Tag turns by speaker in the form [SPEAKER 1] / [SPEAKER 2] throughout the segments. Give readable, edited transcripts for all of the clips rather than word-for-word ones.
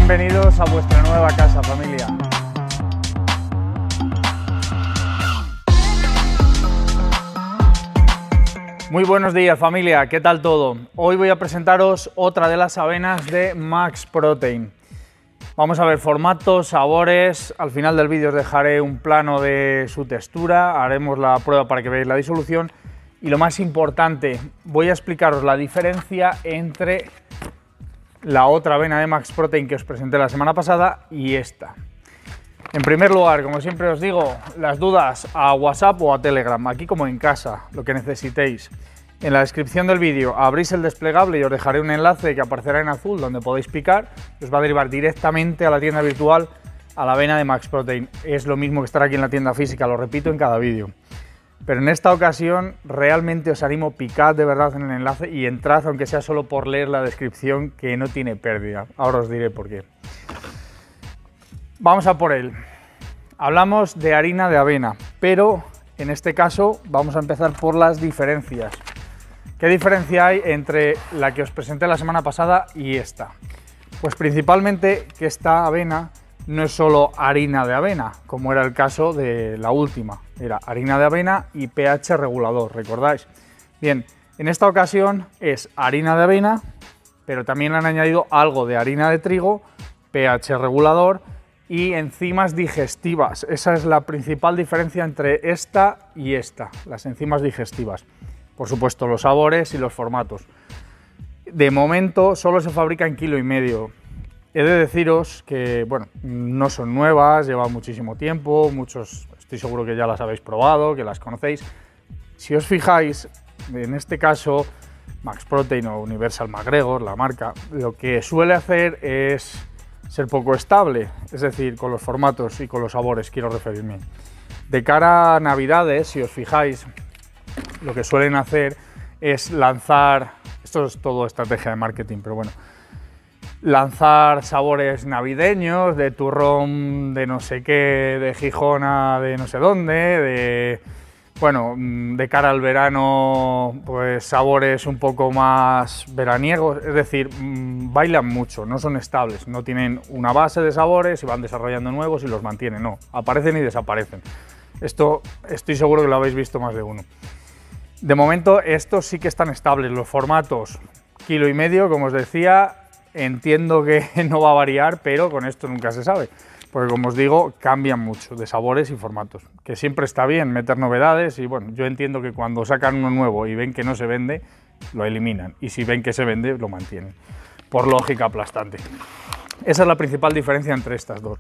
[SPEAKER 1] Bienvenidos a vuestra nueva casa, familia. Muy buenos días, familia, ¿qué tal todo? Hoy voy a presentaros otra de las avenas de Max Protein. Vamos a ver formatos, sabores, al final del vídeo os dejaré un plano de su textura, haremos la prueba para que veáis la disolución y lo más importante, voy a explicaros la diferencia entre la otra avena de Max Protein que os presenté la semana pasada y esta. En primer lugar, como siempre os digo, las dudas a WhatsApp o a Telegram, aquí como en casa, lo que necesitéis. En la descripción del vídeo abrís el desplegable y os dejaré un enlace que aparecerá en azul donde podéis picar, os va a derivar directamente a la tienda virtual, a la avena de Max Protein. Es lo mismo que estar aquí en la tienda física, lo repito en cada vídeo. Pero en esta ocasión realmente os animo, picad de verdad en el enlace y entrad, aunque sea solo por leer la descripción, que no tiene pérdida. Ahora os diré por qué. Vamos a por él. Hablamos de harina de avena, pero en este caso vamos a empezar por las diferencias. ¿Qué diferencia hay entre la que os presenté la semana pasada y esta? Pues principalmente que esta avena no es solo harina de avena, como era el caso de la última. Era harina de avena y pH regulador, ¿recordáis? Bien, en esta ocasión es harina de avena, pero también le han añadido algo de harina de trigo, pH regulador y enzimas digestivas. Esa es la principal diferencia entre esta y esta, las enzimas digestivas. Por supuesto, los sabores y los formatos. De momento solo se fabrica en 1,5 kg. He de deciros que, bueno, no son nuevas, llevan muchísimo tiempo, muchos estoy seguro que ya las habéis probado, que las conocéis. Si os fijáis, en este caso, Max Protein o Universal McGregor, la marca, lo que suele hacer es ser poco estable, es decir, con los formatos y con los sabores, quiero referirme. De cara a Navidades, si os fijáis, lo que suelen hacer es lanzar, esto es todo estrategia de marketing, pero bueno, lanzar sabores navideños, de turrón de no sé qué, de Gijona de no sé dónde, de cara al verano, pues sabores un poco más veraniegos, es decir, bailan mucho, no son estables, no tienen una base de sabores y van desarrollando nuevos y los mantienen, no, aparecen y desaparecen. Esto estoy seguro que lo habéis visto más de uno. De momento estos sí que están estables, los formatos 1,5 kg, como os decía, entiendo que no va a variar, pero con esto nunca se sabe, porque como os digo, cambian mucho de sabores y formatos, que siempre está bien meter novedades y bueno, yo entiendo que cuando sacan uno nuevo y ven que no se vende, lo eliminan y si ven que se vende, lo mantienen, por lógica aplastante. Esa es la principal diferencia entre estas dos.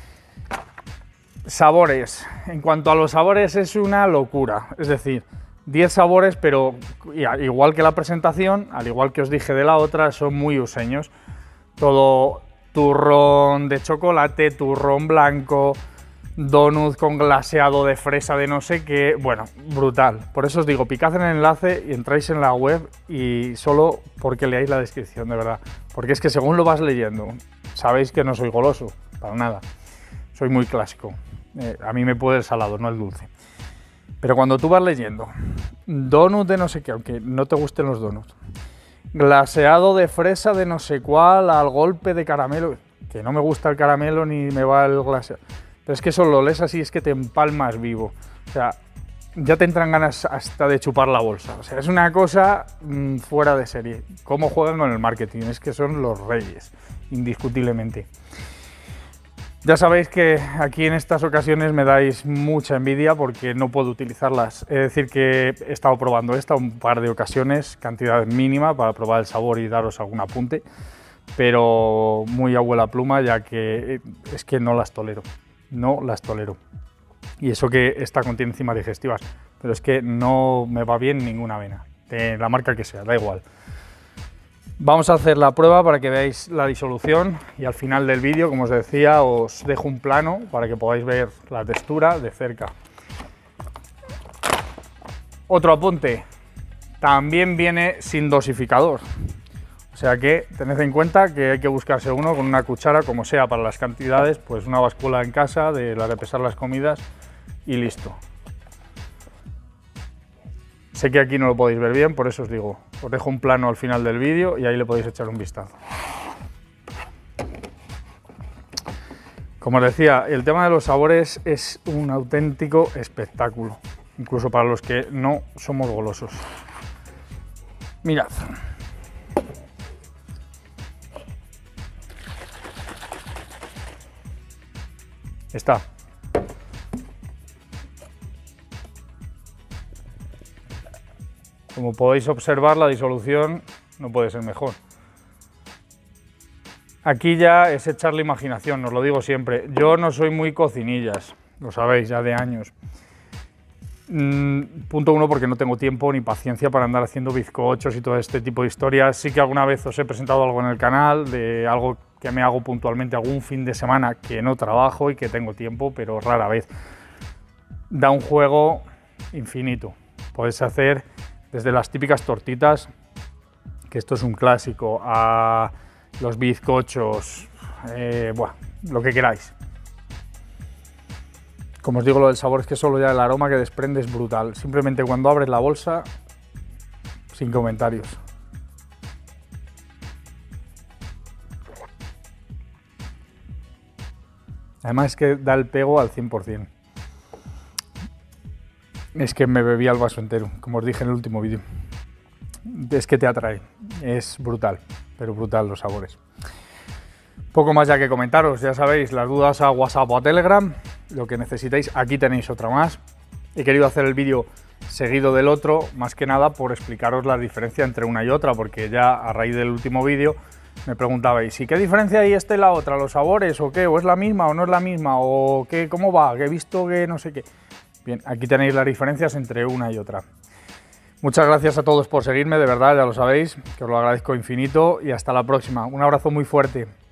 [SPEAKER 1] Sabores. En cuanto a los sabores es una locura, es decir, 10 sabores, pero igual que la presentación, al igual que os dije de la otra, son muy useños. Todo turrón de chocolate, turrón blanco, donut con glaseado de fresa de no sé qué, bueno, brutal. Por eso os digo, picad en el enlace y entráis en la web y solo porque leáis la descripción, de verdad. Porque es que según lo vas leyendo, sabéis que no soy goloso, para nada. Soy muy clásico. A mí me puede el salado, no el dulce. Pero cuando tú vas leyendo donut de no sé qué, aunque no te gusten los donuts, glaseado de fresa de no sé cuál al golpe de caramelo, que no me gusta el caramelo ni me va el glaseado, pero es que eso lo lees así, es que te empalmas vivo, o sea, ya te entran ganas hasta de chupar la bolsa, o sea, es una cosa fuera de serie. Cómo juegan con el marketing, es que son los reyes, indiscutiblemente. Ya sabéis que aquí en estas ocasiones me dais mucha envidia porque no puedo utilizarlas. Es decir, que he estado probando esta un par de ocasiones, cantidad mínima para probar el sabor y daros algún apunte, pero muy a vuela pluma, ya que es que no las tolero, no las tolero. Y eso que esta contiene enzimas digestivas, pero es que no me va bien ninguna avena, de la marca que sea, da igual. Vamos a hacer la prueba para que veáis la disolución y al final del vídeo, como os decía, os dejo un plano para que podáis ver la textura de cerca. Otro apunte, también viene sin dosificador, o sea que tened en cuenta que hay que buscarse uno con una cuchara, como sea para las cantidades, pues una báscula en casa de la de pesar las comidas y listo. Sé que aquí no lo podéis ver bien, por eso os digo, os dejo un plano al final del vídeo y ahí le podéis echar un vistazo. Como os decía, el tema de los sabores es un auténtico espectáculo, incluso para los que no somos golosos. Mirad. Está. Como podéis observar, la disolución no puede ser mejor. Aquí ya es echarle imaginación, os lo digo siempre. Yo no soy muy cocinillas, lo sabéis ya de años. Punto uno, porque no tengo tiempo ni paciencia para andar haciendo bizcochos y todo este tipo de historias. Sí que alguna vez os he presentado algo en el canal, de algo que me hago puntualmente algún fin de semana que no trabajo y que tengo tiempo, pero rara vez. Da un juego infinito. Podéis hacer desde las típicas tortitas, que esto es un clásico, a los bizcochos, lo que queráis. Como os digo, lo del sabor es que solo ya el aroma que desprende es brutal. Simplemente cuando abres la bolsa, sin comentarios. Además es que da el pego al 100%. Es que me bebí el vaso entero, como os dije en el último vídeo. Es que te atrae, es brutal, pero brutal los sabores. Poco más ya que comentaros, ya sabéis, las dudas a WhatsApp o a Telegram, lo que necesitéis, aquí tenéis otra más. He querido hacer el vídeo seguido del otro, más que nada por explicaros la diferencia entre una y otra, porque ya a raíz del último vídeo me preguntabais, ¿y qué diferencia hay esta y la otra? ¿Los sabores o qué? ¿O es la misma o no es la misma? ¿O qué? ¿Cómo va? Que he visto que no sé qué. Bien, aquí tenéis las diferencias entre una y otra. Muchas gracias a todos por seguirme, de verdad, ya lo sabéis, que os lo agradezco infinito y hasta la próxima. Un abrazo muy fuerte.